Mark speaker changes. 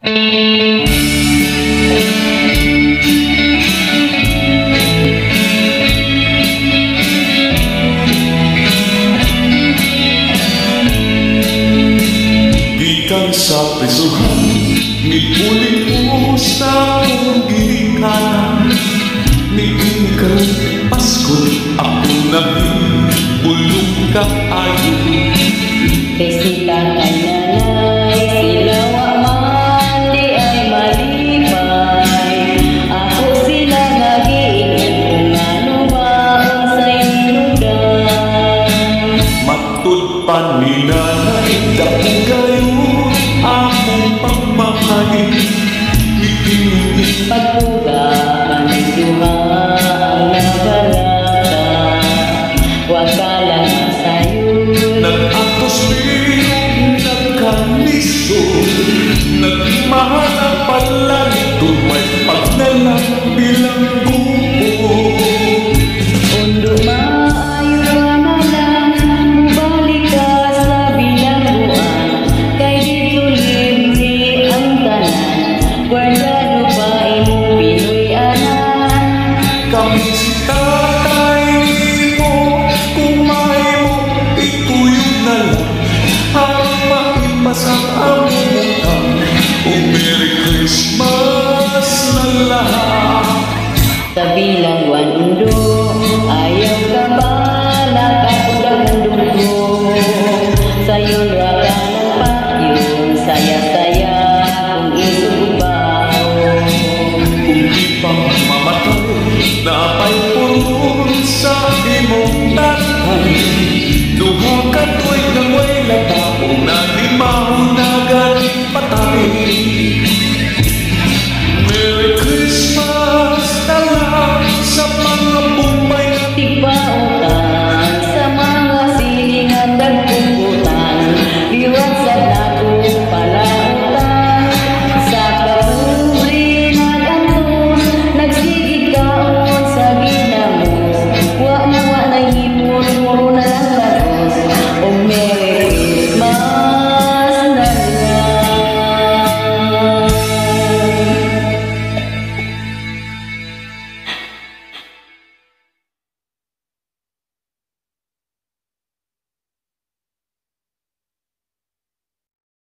Speaker 1: Gikan sa prisuhan, mipulit mo sa akong ginikanan. Niing karong Pasko, ako nahibulong ka ayo.
Speaker 2: Kay sila kay nanay, sila wa man di ay malipay. Ako sila nag-iingat kung ano ba ang sa inudan.
Speaker 1: Matud pa ni nanay, dapong kayo among pagmamahal.
Speaker 2: Pagpuga panagduha ang nabalata, wag ka lang masayon.
Speaker 1: Nag-atos rin, nagkaniso, nagmahal ang palanito, may pagdalang bilang gupo.
Speaker 2: Undo maayo ka na lang, balik ka sa bilangguan. Kay dito libre ang tanan, guardado pa imong Pinoy anan.
Speaker 1: Kami si tatay mo, kumay mo, ituyog na lang ang maipas ang among utang. O Merry Christmas na lahat.
Speaker 2: Sa bilangguan undo, ayaw ka ba nakakulang dugo? Sayon ra ka ng patyo, saya-saya kung isubaw.
Speaker 1: Kung di pa mamatay, napay purun sa imong tatay. Duha ka tuwig na way lata, kung nalimaw na galing patay.